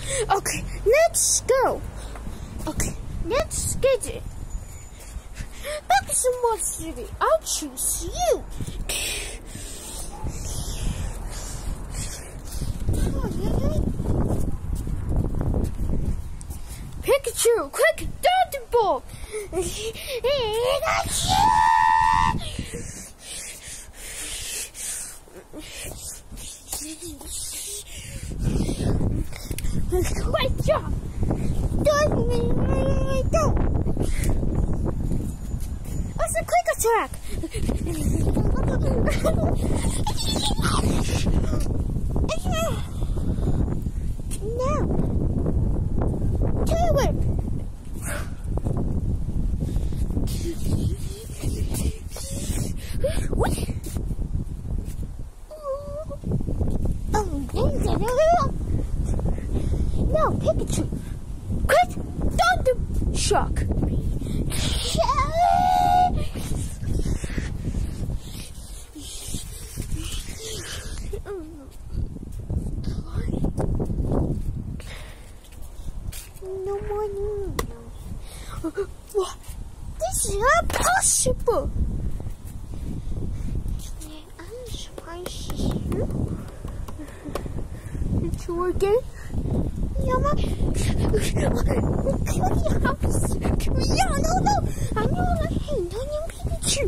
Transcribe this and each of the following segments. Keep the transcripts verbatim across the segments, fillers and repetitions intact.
Okay, let's go. Okay, let's get it. Back to Mod City. I'll choose you. Pikachu, quick, Thunderbolt! Great job! Don't me, don't! What's a quick attack? No! Tail whip! What? Oh, no, Pikachu! Quick! Thunder Shock! No more noodles. What? This is impossible. I'm surprised. It's working. Yama. Yeah, no, no. I know I hate onion Pikachu.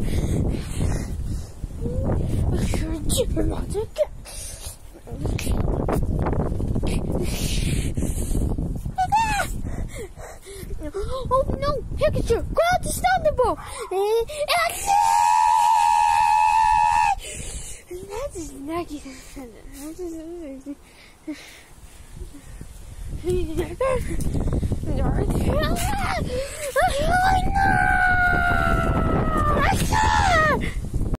Oh no, Pikachu, grab the Thunderbolt! That is negative.